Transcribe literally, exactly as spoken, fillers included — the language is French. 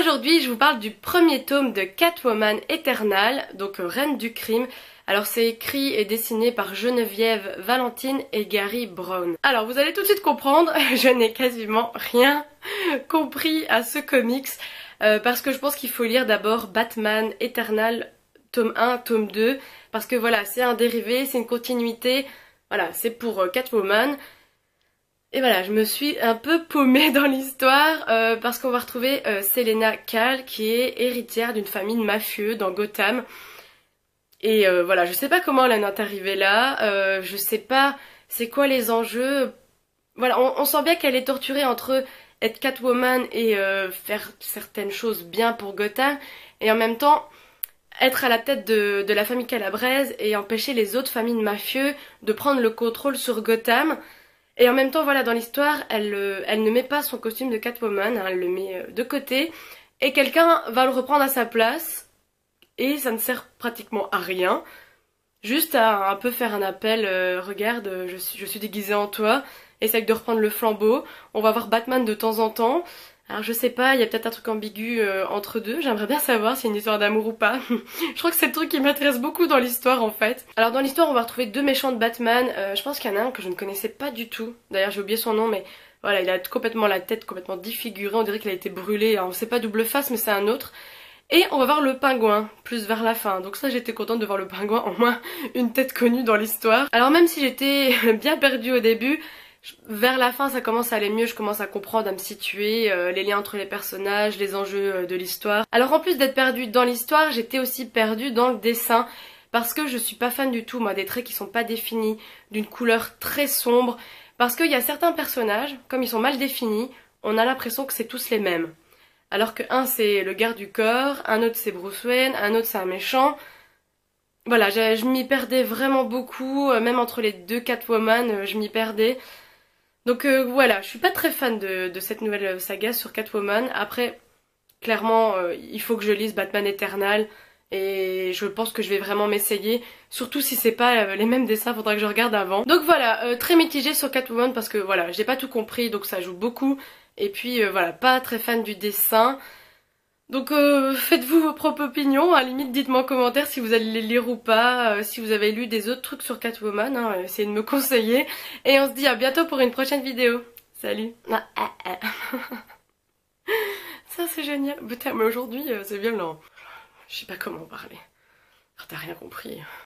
Aujourd'hui je vous parle du premier tome de Catwoman Eternal, donc euh, Reine du crime. Alors c'est écrit et dessiné par Geneviève Valentine et Gary Brown. Alors vous allez tout de suite comprendre, je n'ai quasiment rien compris à ce comics, euh, parce que je pense qu'il faut lire d'abord Batman Eternal tome un, tome deux, parce que voilà, c'est un dérivé, c'est une continuité, voilà, c'est pour euh, Catwoman. Et voilà, je me suis un peu paumée dans l'histoire euh, parce qu'on va retrouver euh, Selena Kyle qui est héritière d'une famille de mafieux dans Gotham. Et euh, voilà, je sais pas comment elle en est arrivée là, euh, je sais pas c'est quoi les enjeux. Voilà, on, on sent bien qu'elle est torturée entre être Catwoman et euh, faire certaines choses bien pour Gotham, et en même temps être à la tête de, de la famille Calabrese et empêcher les autres familles de mafieux de prendre le contrôle sur Gotham. Et en même temps, voilà, dans l'histoire, elle, euh, elle ne met pas son costume de Catwoman, hein, elle le met euh, de côté, et quelqu'un va le reprendre à sa place, et ça ne sert pratiquement à rien, juste à un peu faire un appel, euh, regarde, euh, je suis, je suis déguisée en toi, essaye de reprendre le flambeau, on va voir Batman de temps en temps. Alors je sais pas, il y a peut-être un truc ambigu euh, entre deux, j'aimerais bien savoir si c'est une histoire d'amour ou pas. Je crois que c'est le truc qui m'intéresse beaucoup dans l'histoire en fait. Alors dans l'histoire on va retrouver deux méchants de Batman, euh, je pense qu'il y en a un que je ne connaissais pas du tout. D'ailleurs j'ai oublié son nom, mais voilà, il a complètement la tête complètement défigurée, on dirait qu'il a été brûlé. Alors c'est pas double face mais c'est un autre. Et on va voir le pingouin, plus vers la fin. Donc ça j'étais contente de voir le pingouin, au moins une tête connue dans l'histoire. Alors même si j'étais bien perdue au début, vers la fin ça commence à aller mieux, je commence à comprendre, à me situer, euh, les liens entre les personnages, les enjeux euh, de l'histoire. Alors en plus d'être perdue dans l'histoire, j'étais aussi perdue dans le dessin, parce que je suis pas fan du tout moi des traits qui sont pas définis, d'une couleur très sombre, parce qu'il y a certains personnages, comme ils sont mal définis, on a l'impression que c'est tous les mêmes. Alors que un c'est le garde du corps, un autre c'est Bruce Wayne, un autre c'est un méchant. Voilà, je, je m'y perdais vraiment beaucoup, euh, même entre les deux Catwoman, euh, je m'y perdais. Donc euh, voilà, je suis pas très fan de, de cette nouvelle saga sur Catwoman. Après, clairement, euh, il faut que je lise Batman Eternal, et je pense que je vais vraiment m'essayer. Surtout si c'est pas euh, les mêmes dessins, faudra que je regarde avant. Donc voilà, euh, très mitigée sur Catwoman parce que voilà, j'ai pas tout compris, donc ça joue beaucoup. Et puis euh, voilà, pas très fan du dessin. Donc euh, faites-vous vos propres opinions, à la limite dites-moi en commentaire si vous allez les lire ou pas, euh, si vous avez lu des autres trucs sur Catwoman, hein, essayez de me conseiller. Et on se dit à bientôt pour une prochaine vidéo. Salut. Ah, ah, ah. Ça c'est génial. Putain, mais aujourd'hui euh, c'est violent. Je sais pas comment parler. T'as rien compris.